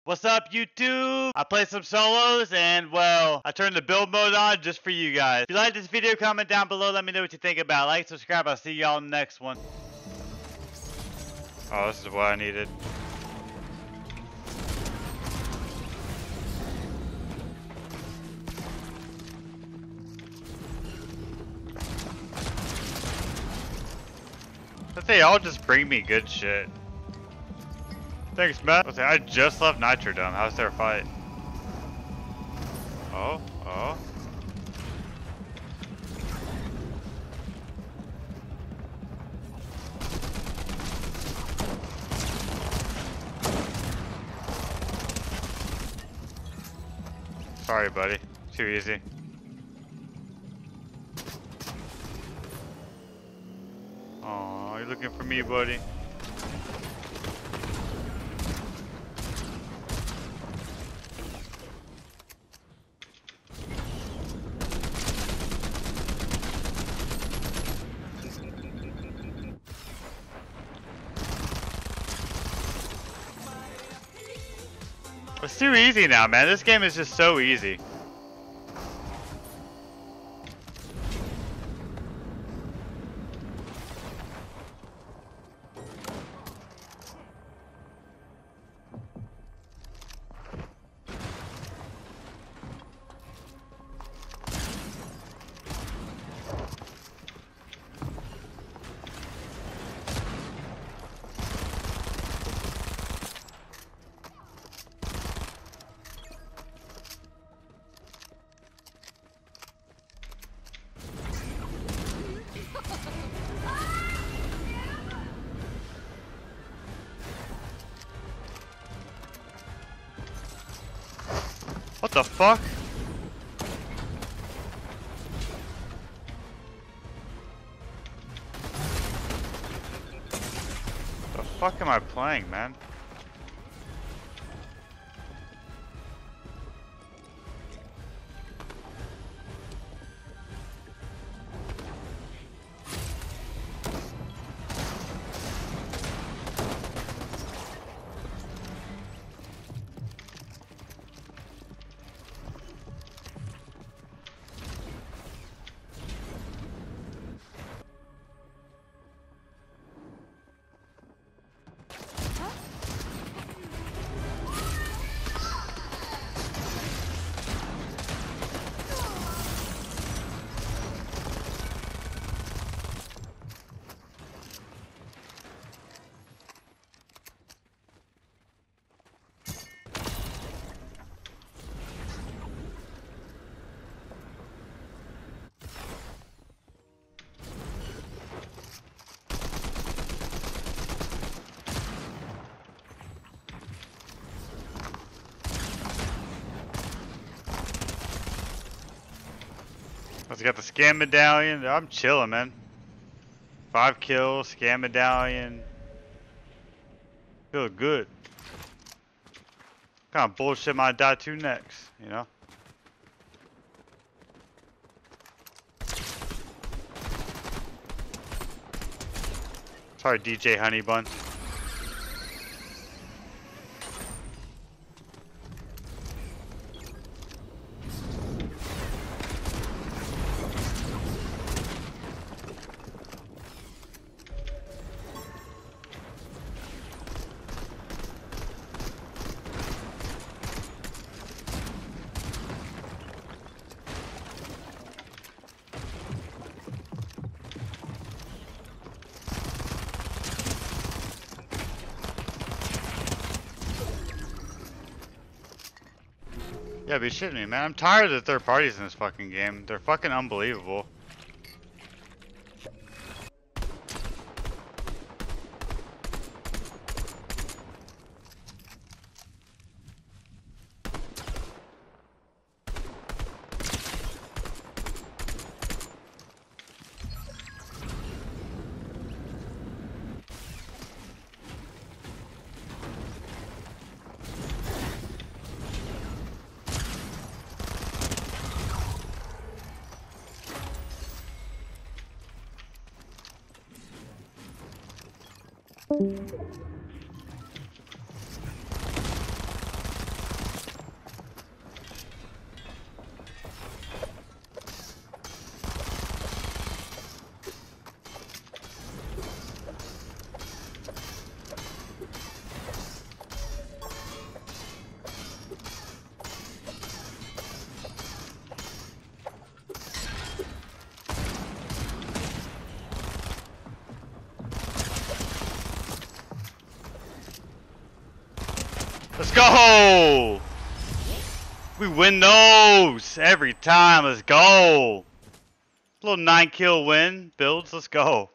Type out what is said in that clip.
What's up, YouTube? I played some solos and, well, I turned the build mode on just for you guys. If you like this video, comment down below. Let me know what you think about it. Like, subscribe. I'll see y'all in the next one. Oh, this is what I needed. But they all just bring me good shit. Thanks, Matt. I just left Nitrodome. How's their fight? Oh. Sorry, buddy. Too easy. Oh, you're looking for me, buddy. It's too easy now, man. This game is just so easy. What the fuck? The fuck am I playing, man? Let's got the scam medallion. I'm chilling, man. 5 kills, scam medallion. Feel good. What kind of bullshit am I die to next, you know? Sorry, DJ Honeybun. Yeah, be shitting me, man. I'm tired of the third parties in this fucking game. They're fucking unbelievable. Let's go! We win those every time. Let's go! Little 9-kill win builds. Let's go.